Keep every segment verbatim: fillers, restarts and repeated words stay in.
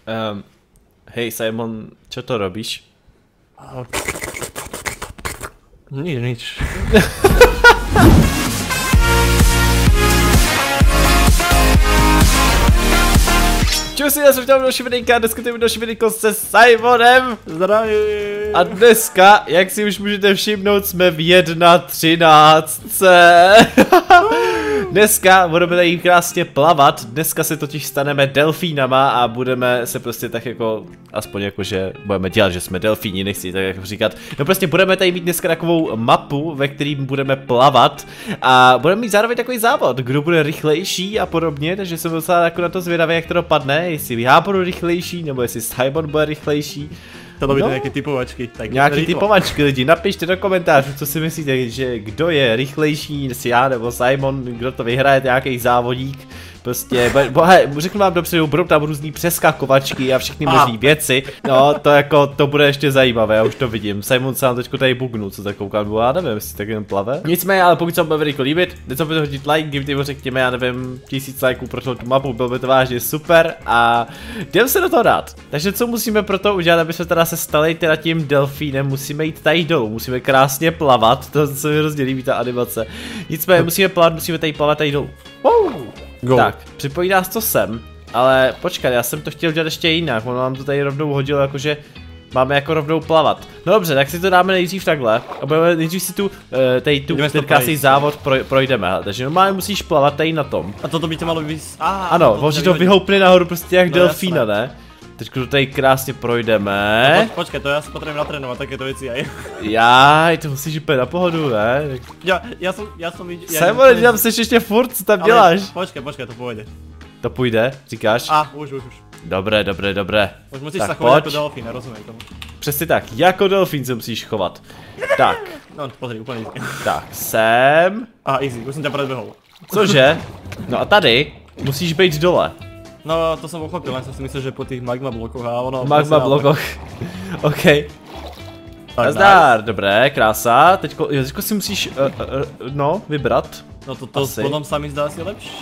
Um, hej Simon, čo to robíš? Nič, nič. Čus, já jsem chtěl další videjka, dneska tady další videjko se Simonem. Zdraví. A dneska, jak si už můžete všimnout, jsme v jedna třináct. Dneska budeme tady krásně plavat, dneska se totiž staneme delfínama a budeme se prostě tak jako, aspoň jako, že budeme dělat, že jsme delfíni, nechci tak jako říkat. No prostě budeme tady mít dneska takovou mapu, ve kterým budeme plavat a budeme mít zároveň takový závod, kdo bude rychlejší a podobně, takže jsem docela jako na to zvědavý, jak to dopadne, jestli já budu rychlejší, nebo jestli Simon bude rychlejší. To by no. nějaké typovačky. Tak nějaký rychlo. typovačky lidi, napište do komentářů, co si myslíte, že kdo je rychlejší, jestli já nebo Simon, kdo to vyhraje, nějaký závodík. Prostě, bohe, řeknu vám dopředu, budou tam různý přeskakovačky a všechny možné věci. No, to jako, to bude ještě zajímavé, já už to vidím. Simon se nám teďko tady bugnul, co tak koukám, bo já nevím, jestli tak jen plave. Nicméně, ale pokud se vám bude videjko líbit, nezapomněte hodit like, kdyby řekněme, já nevím, tisíc lajků pro tu mapu, bylo by to vážně super a jdem se do toho dát. Takže co musíme pro to udělat, aby jsme teda se stali teda tím delfínem, musíme jít tady dolů, musíme krásně plavat, to se mi hrozně líbí ta animace. Nicméně, musíme plavat, musíme tady plavat tady dolů. Wow. Go. Tak, připojí nás to sem, ale počkat, já jsem to chtěl dělat ještě jinak, ono nám to tady rovnou hodilo, jakože máme jako rovnou plavat. No dobře, tak si to dáme nejdřív takhle, a budeme nejdřív si tu, uh, tady tu, ten krásný závod proj projdeme, takže normálně musíš plavat tady na tom. A toto by tě malo vys... Ah, ano, možná to vyhoupne nahoru prostě jak no, delfína, jasné. ne? Teď to tady krásně projdeme. No, počkej, to já si potřebuji natrénovat takéto věci aj. Jaj, to musíš úplně na pohodu, ne? Já, já jsem, já jsem viděl... Simon, tam seš ještě furt, co tam děláš? Počkej, počkej, to půjde. To půjde, říkáš? A, už, už, už. Dobré, dobré, dobré. Už musíš tak se chovat jako pojď. delfín, rozumím tomu. Přesně tak, jako delfín se musíš chovat. Tak, No, pozri, úplně easy. tak, sem. A easy, už jsem tě předběhl. Cože? No a tady musíš být dole. No, to jsem pochopil, já jsem si myslel, že po těch magma blokoch a ono... Magma blokoch. OK. Tak, Nazdár, nice. dobré, krása. Teďko, jo, teďko si musíš, uh, uh, no, vybrat. No to, to Asi. potom sami zdá si lepší.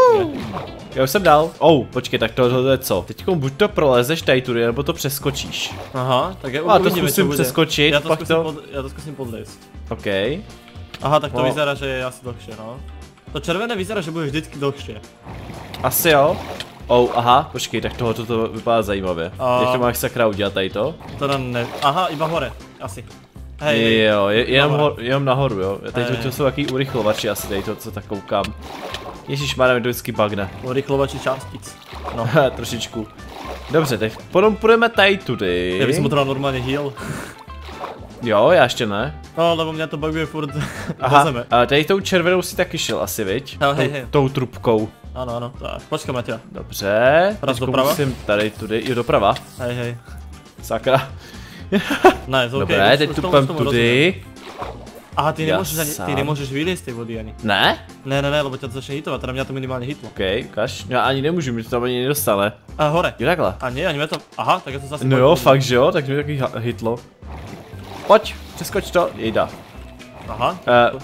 Já už jsem dal. Oh, počkej, tak tohle je co? Teďko buď to prolezeš tady tudy, nebo to přeskočíš. Aha, tak já A to uvidíme, zkusím co bude. přeskočit, Já to pak zkusím, to- pod, já to zkusím podlézt. OK. Aha, tak to No. vyzerá, že je asi dlhšie, no. To červené vyzerá, že bude vždycky dlhšie. Asi jo. Oh, aha, počkej, tak tohle to vypadá zajímavě. A- Jak to máš sakra udělat tady to? Teda ne... Aha, iba hore, asi. Hej, Jo, je, jenom, Nahoře. hor, jenom nahoru, jo. Tady to, Hej. to jsou takový urychlovači asi, tady to, co tak koukám. Ježíšmarja, mi to vždycky bugne. urychlovači částic. No. Trošičku. Dobře, tak potom půjdeme tady tudy. Já bych potřeboval normálně heal. Jo, já ještě ne. No, lebo mě to buguje furt do Aha, zeme. a tady tou červenou si taky šel asi, viď? Jo, hej, Tou- hej. Tou trubkou. Ano, ano, tak. Počkej, Matěja. Dobře, Raz teďko doprava? musím tady tudy, jo doprava. Hej, hej. Sakra. Nice, ok. Dobré, už- teď už tu tomu- půjdem tomu tudy. rozumím. Aha, ty Já nemůžeš, ani, ty sám. nemůžeš vylít z té vody ani. Ne? Ne, ne, ne, lebo tě to začne hitovat, teda mě to minimálně hitlo. OK, ukaž. Já ani nemůžu, mi to tam ani nedostane. A hore. Jo takhle. A ne, ani mě to, aha, tak já to zase... No jo, fakt že jo, tak mě taky ha- hitlo. Pojď, přeskoč to, jejda. Aha, Uh,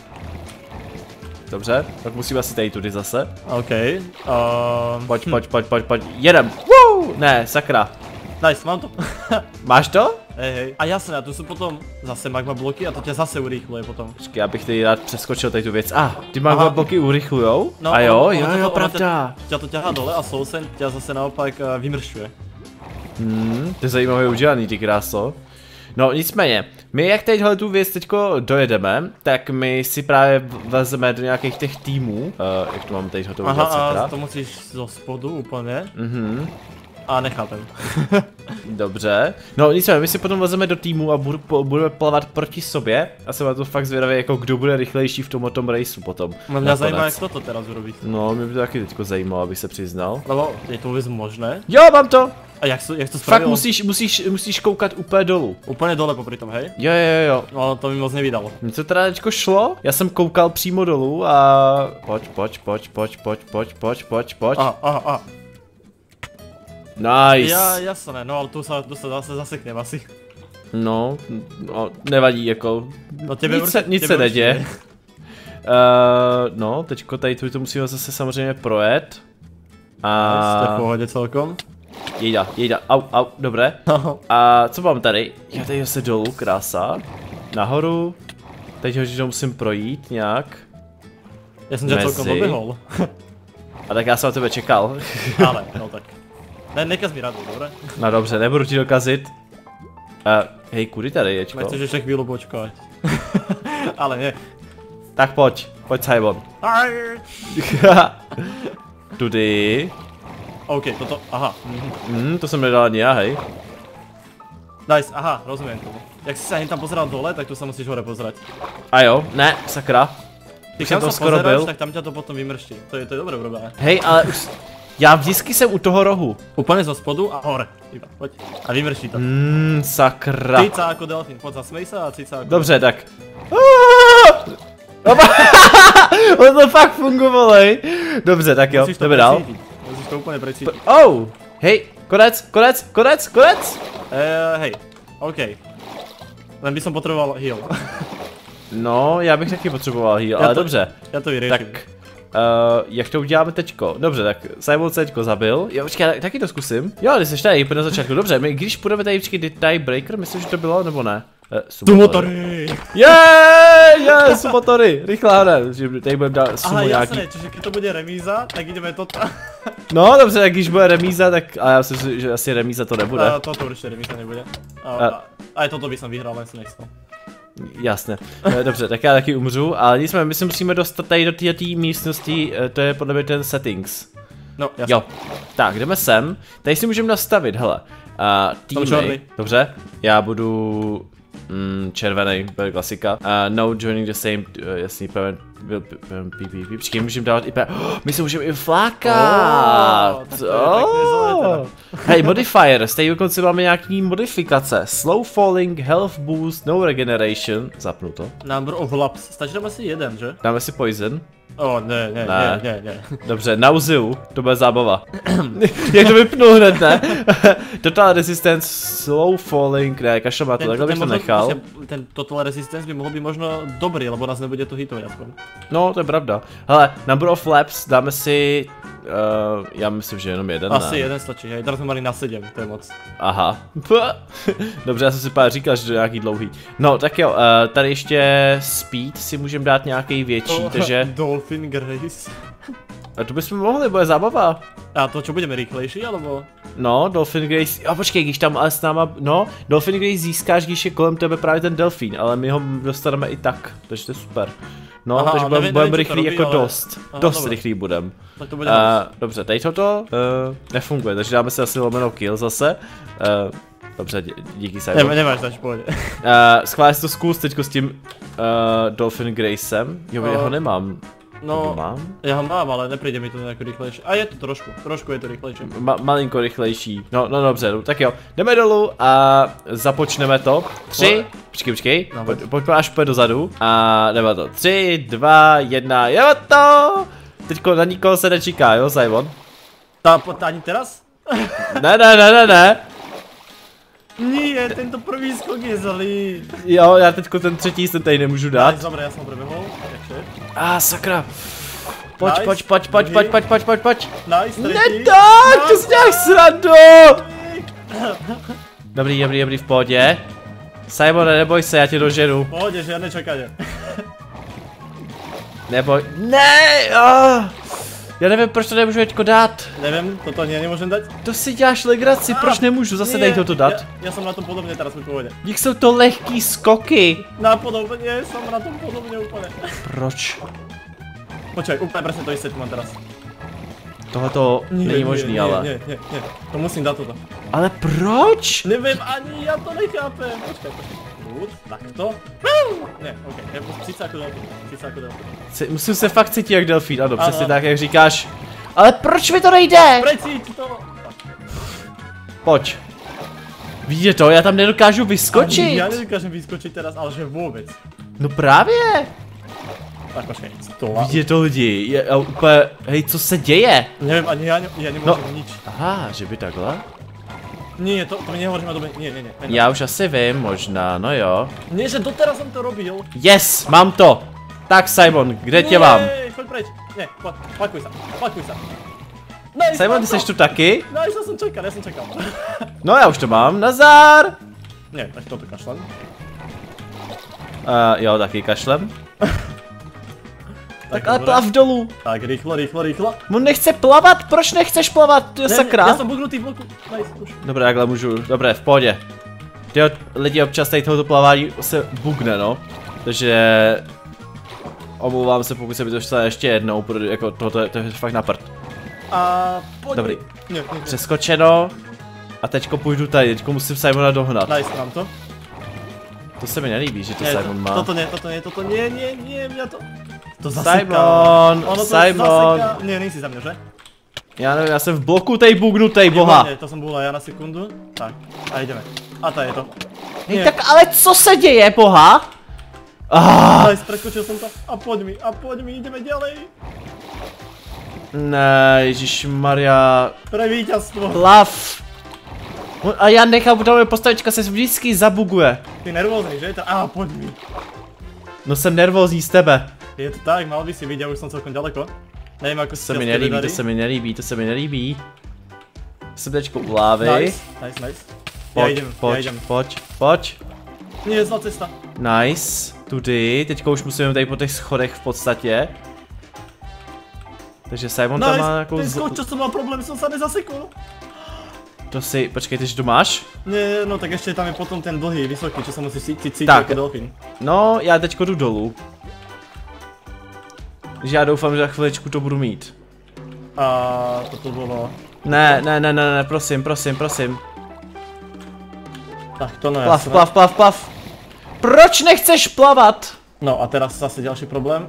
dobře, tak musím asi tady tudy zase. ok. Um, Pojď, pojď, pojď, pojď, pojď, jedem. Woo! Ne, sakra. Nice, mám to. Máš to? Hej, hej. A jasné, a tu jsou potom zase magma bloky a to tě zase urychluje potom. Počkej, já bych tady rád přeskočil tady tu věc. A, ah, ty magma Aha. bloky urychlujou? No, A jo, ono- jo, ono to- jo, ono pravda. Tě to ťahá dole a sousen tě zase naopak uh, vymršťuje. Hmm, to je zajímavé udělaný, ty kráso. No nicméně, my jak tadyhle tu věc teďko dojedeme, tak my si právě vezmeme do nějakých těch týmů, uh, jak to mám tady to Aha, udělat a sakra. to musíš zo spodu úplně. Mhm. A nechápem. Dobře. No nicméně, my si potom vezmeme do týmu a budu, po, budeme plavat proti sobě. A jsem na to fakt zvědavý, jako kdo bude rychlejší v tomhle tom raceu potom. Mě nakonec. zajímá, jak toto teraz urobit. No, mě by to taky teďko zajímalo, abych se přiznal. Lebo je to vůbec možné? Jo, mám to! A jak, to- jak to Fakt spravil? musíš, musíš, musíš koukat úplně dolů. Úplně dole popri tom, hej? Jo, jo, jo. No, to mi moc nevydalo. Mně to teda teďko šlo, já jsem koukal přímo dolů a... Pojď, pojď, pojď, pojď, pojď, pojď, pojď, pojď, pojď. Aha, aha, aha. Nice. Já, jasné, no ale tu se, tu se zase zaseknem asi. No, no, nevadí, jako... No těbe nic se, určitě- nic těbe se neděje. určitě. Uh, no, teďko tady tu to musíme zase samozřejmě projet. Jste v A pohodě celkom. jejda, jejda, au, au, dobré. A co mám tady? Já tady se dolů, krása. Nahoru. Teď ho musím projít nějak. Já jsem tě celkom doběhl. A tak já jsem na tebe čekal. Ale, no tak. Ne, nekaz mi radu, dobré? No dobře, nebudu ti dokazit. Uh, hej, kudy tady, ječko? Chceš ještě chvíli počkat. Ale ne. Tak pojď, pojď Simon. Tudy. OK, toto, aha. Mm, to jsem nedal ani já, hej. Nice, aha, rozumím tomu. Jak jsi se ani tam pozeral dole, tak tu se musíš hore pozerať. A jo, ne, sakra. Když tam to skoro byl, tak tam tě to potom vymrští. To je, to je dobré, dobré. Hej, ale už... Já vždycky jsem u toho rohu. Úplně zo spodu a hore. Iba, pojď. A vymrští to. Mmm, sakra. Cica jako delfín, pojď zasmej se a cica jako... Dobře, tak. On to fakt fungovalo, hej. Dobře, tak jo, jdeme dál. Musíš to úplně precítit. Oh, hej, konec, konec, konec, konec. Eh, hej, OK. Len by som potreboval heal. No, já bych taky potřeboval heal, ale to, dobře. Já to vyřeším. Tak, uh, jak to uděláme teďko? Dobře, tak Simon se teďko zabil. Jo, počkej, taky to zkusím. Jo, když jsi tady úplně na začátku, dobře, my když půjdeme tady počkej tiebreaker, myslím, že to bylo, nebo ne? Uh, Sumotory! Jeeeej, je, sumotory, rychle hned, že tady budeme dát sumo ale nějaký. Ale jasné, čiže když to bude remíza, tak jdeme to. No dobře, tak když bude remíza, tak, ale já myslím, že asi remíza to nebude. A toto určitě remíza nebude. A, a, a, a toto by som vyhrál, len si nechcel. Jasně, dobře, tak já taky umřu, ale nicméně my si musíme dostat tady do této místnosti, to je podle mě ten settings. No, jasně. Jo, tak jdeme sem, tady si můžeme nastavit, hele, uh, týmy, dobře, já budu mm, červený, byl klasika, uh, no joining the same, uh, jasný, pevn, byl, pevn, pí, pí, pí, počkej, můžeme dávat i pe, oh, my se můžeme i flákat, oh, oh. Hej, modifiers, tady dokonce máme nějaký modifikace, slow falling, health boost, no regeneration, zapnu to. Number of laps, stačí tam asi jeden, že? Dáme si poison. O, oh, ne, ne, ne, ne, ne. Dobře, nauzeu, to bude zábava. Jak to vypnu hned, ne? Total resistance, slow falling, ne, kašel má to, takhle bych to nechal. Ten total resistance by mohl být možno dobrý, lebo nás nebude to hitovat aspoň. No, to je pravda. Hele, number of laps dáme si, uh, já myslím, že jenom jeden, asi ne? jeden stačí, hej, tady jsme mali na sedm, to je moc. Aha. Dobře, já jsem si pár říkal, že to je nějaký dlouhý. No, tak jo, uh, tady ještě speed si můžeme dát nějaký větší, oh, takže... Dolphin Grace. A to bychom mohli, bude zábava. A to čo, budeme rychlejší, alebo? No, Dolphin Grace, a počkej, když tam ale s náma, no, Dolphin Grace získáš, když je kolem tebe právě ten delfín, ale my ho dostaneme i tak, takže to je super. No, aha, takže budeme budem rychlý robí, jako ale... dost, aha, dost dobré. Rychlý budem. Tak to bude uh, dobře, tady toto uh, nefunguje, takže dáme si asi lomenou kill zase. Uh, dobře, dí, díky Simon. Ne, nemáš tak v pohodě. Uh, schválně si to zkus teďko s tím uh, Dolphin Gracem, jo, já ho nemám. No, mám? já ho mám, ale neprijde mi to nějak rychlejší. A je to trošku, trošku je to rychlejší. Ma malinko rychlejší. No, no dobře, no, tak jo. Jdeme dolů a započneme to. Tři, počkej, počkej, no, pojď, pojďme až pojď dozadu. A jdeme to. Tři, dva, jedna, jo to! Teďko na nikoho se nečeká, jo, Simon? Ta, ta ani teraz? Ne, ne, ne, ne, ne. Nie, tento první skok je zlý. Jo, já teďko ten třetí jsem tady nemůžu dát. Nice, dobré, já jsem prebehl. A ah, sakra. Pojď, nice, pojď, pojď, pojď, pojď, pojď, pojď, pojď, pojď. Nice, Nedak, to jsi nějak srandu. Dobrý, dobrý, dobrý, v pohodě. Simone, neboj se, já tě doženu. V pohodě, žádné čekání. Neboj, ne, oh. Já nevím, proč to nemůžu teďko dát. Nevím, toto ne, nemůžem dát. To si děláš legraci, ah, proč nemůžu zase dej toto dát? Já, já jsem na tom podobně teraz, v pohodě. Jak jsou to lehký skoky. Na podobně, jsem na tom podobně úplně. Proč? Počkej, úplně přesně to jistě mám teraz. Tohle to není možný, ne, ale. Ne, ne, ne, to musím dát toto. Ale proč? Nevím, ani já to nechápem. Počkej, počkej. Good, takto. Ne, ok, je třicet jako delfín, třicet jako delfín. Musím se fakt cítit jak delfín, ano, ano, přesně tak, jak říkáš. Ale proč mi to nejde? Precíť to. Pojď. Vidíte to, já tam nedokážu vyskočit. Ani já nedokážem vyskočit teraz, ale že vůbec. No právě. Tak počkej, to. Vidíte to lidi, je, je úplně, hej, co se děje? Nevím, ani já, já nemůžu no. Nič. Aha, že by takhle? Nie, to, to mi nehovorím na době, nie, nie, nie. Já už asi vím, možná, no jo. Nie, že doteraz jsem to robil. Yes, mám to. Tak Simon, kde nie, tě mám? Nie, choď preč. Ne, pakuj se, pakuj se. Nice, Simon, ty seš tu taky? Nice, já jsem čekal, já jsem čekal. No já už to mám, nazdar! Ne, tak toto kašlem. Uh, jo, taky kašlem. tak, tak ale dobré. plav dolů. Tak, rychlo, rychlo, rychlo. On nechce plavat, proč nechceš plavat, ty sakra? Já jsem bugnutý v bloku, nice, už. Dobré, takhle můžu, dobré, v pohodě. Tyjo, lidi občas tady tohoto plavání se bugne, no. Takže... Omlouvám se, pokud se mi to stane ještě jednou, protože jako tohoto je, to je fakt na prd. A pojď. Dobrý. Ne, ne, ne. Přeskočeno. A teďko půjdu tady, teďko musím Simona dohnat. Nice, mám to. To se mi nelíbí, že to Ne, Simon má. Toto ne, toto ne, toto ne, ne, ne, mě to... To Simon, Ono to Simon. zaseká. Ne, nejsi za mě, že? Já nevím, já jsem v bloku tej bugnutej, boha. Výborně, to jsem byla já na sekundu. Tak, a jdeme. A ta je to. Hej, tak ale co se děje, boha? Ah, Nice, preskočil jsem to. A pojď mi, a pojď mi, jdeme dělej. ne, ježišmarja. Pre víťazstvo. Plav. A já nechám, tam postavička se vždycky zabuguje. Ty nervózní, že? A pojď mi. No jsem nervózní z tebe. Je to tak, mal by si vidět, už jsem celkem daleko. Nevím, jako To se mi nelíbí, to se mi nelíbí, to se mi nelíbí. Jsem teďko u lávy. Nice, nice, nice. Já Pojď, jdem, já pojď, jdem. pojď, pojď. Je zlá cesta. Nice, tudy, teďko už musíme tady po těch schodech v podstatě. Takže Simon tam má Nice, nějakou ten zl... skok, čo jsem mal problém, jsem se nezasekl. To si, počkej, ty že to máš? Ne, no tak ještě tam je potom ten dlhý, vysoký, čo se musí cítit cít Tak. jako delfín. No, já teďko jdu dolů. Takže já doufám, že za chviličku to budu mít. A toto bylo... Ne, ne, ne, ne, ne, prosím, prosím, prosím. Tak to ne. Plav, plav, plav, plav. Proč nechceš plavat? No a teraz zase další problém.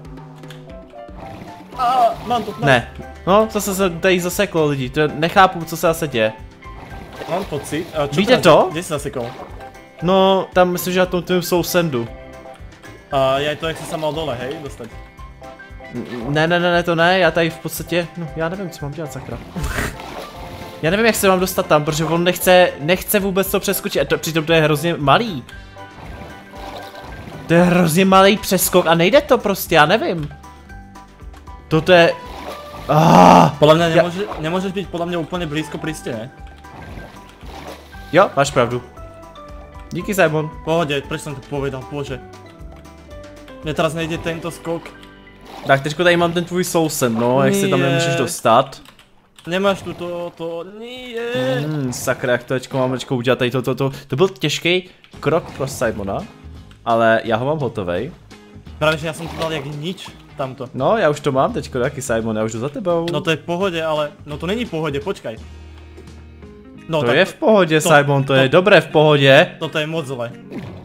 A mám to, mám. Ne. No, zase se tady zaseklo lidi, to nechápu, co se zase děje. Mám pocit. A čo Víte teraz- to? Kde jsi zasekol? No, tam myslím, že na tom tvém sousendu. A já to, jak jsi se mal dole, hej, dostat. Ne, ne, ne, ne, to ne, já tady v podstatě, no já nevím, co mám dělat, sakra. Já nevím, jak se mám dostat tam, protože on nechce, nechce vůbec to přeskočit, a to, přitom to je hrozně malý. To je hrozně malý přeskok a nejde to prostě, já nevím. Toto je... Ah, Podle mě nemůže, nemůžeš být podle mě úplně blízko prísť, ne? jo, máš pravdu. Díky, Simon. Pohodě, proč jsem to povedal, bože. Mně teraz nejde tento skok. Tak teďko tady mám ten tvůj soused, no, jak se tam Nie. nemůžeš dostat. Nemáš tu to, to, nie. Hmm, sakra, jak to teďko mám teďko udělat, tady to, to, to, to byl těžký krok pro Simona, ale já ho mám hotovej. Právě, že já jsem to dal jak nič, tamto. No, já už to mám teďko taky, Simon, já už jdu za tebou. No to je v pohodě, ale, no to není v pohodě, počkaj. No to tak je v pohodě, to- Simon, to, to- je dobré v pohodě. toto je moc zle.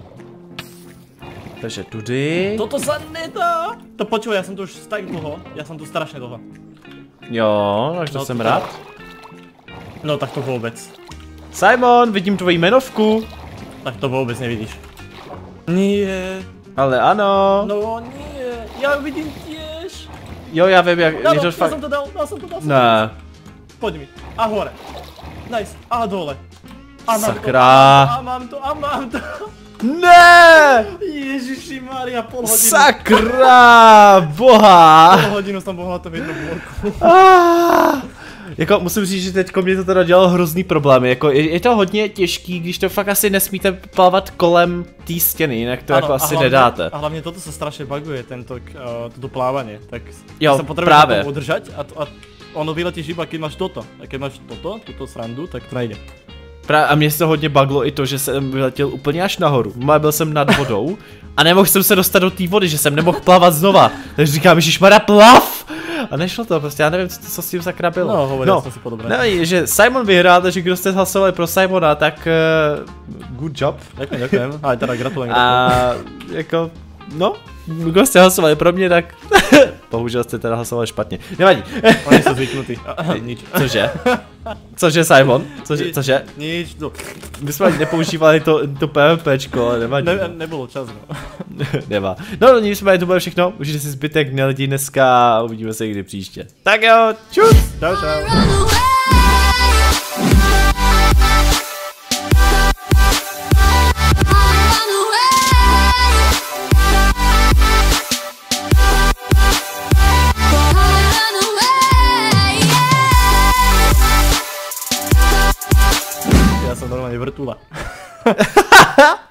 Takže tudy. Toto se nedá. To počuj, já jsem tu už tak dlouho, já jsem tu strašně dlouho. Jo, takže to No, jsem to- rád. No tak to vůbec. Simon, vidím tvoji jmenovku. Tak to vůbec nevidíš. Nie. Ale ano. No nie, já ju vidím těž. Jo, já vím, jak, Dalo, je to já fakt... jsem to dal, dal jsem to, dal jsem Ne. to. Pojď mi. A hore. Nice. A dole. A mám Sakra. to, a mám to, a mám to. Ne! Ježiši Maria, pol hodinu. Sakra! Boha! Pol hodinu jsem bohla to v jednom bloku. Ah, jako musím říct, že teďko mě to teda dělalo hrozný problémy, jako je, je to hodně těžký, když to fakt asi nesmíte plavat kolem té stěny, jinak to Ano, jako a asi hlavně, nedáte. A hlavně toto se strašně buguje, tento, uh, toto plávanie, tak Jo, se potřebuješ právě. na tom udržať a, to, a ono vyletíš iba, keď máš toto. A keď máš toto, tuto srandu, tak to nejde. Pra, a mě se hodně buglo i to, že jsem vyletěl úplně až nahoru, Má byl jsem nad vodou a nemohl jsem se dostat do té vody, že jsem nemohl plavat znova, takže říkám, ježišmarja, plav! A nešlo to, prostě já nevím, co, co s tím sakra bylo. No, hovoril jsem si podobně. Nevím, že Simon vyhrál, takže kdo jste hlasovali pro Simona, tak uh, good job. Děkujem, děkujem. Ale teda gratulujem. A jako, no, kdo jste hlasovali pro mě, tak bohužel jste teda hlasovali špatně. Nevadí. Oni jsou zvyknutí. Nič. Cože? Cože, Simon? Cože? Cože? Nič, no. My jsme ani nepoužívali to, to PvPčko, ale nevadí. Ne, nebylo čas, no. Nemá. No, nicméně to bude všechno. Užijte si zbytek neledí dneska a uvidíme se někdy příště. Tak jo, čus! Čau, čau. Run away. Run away, yeah. vrtule.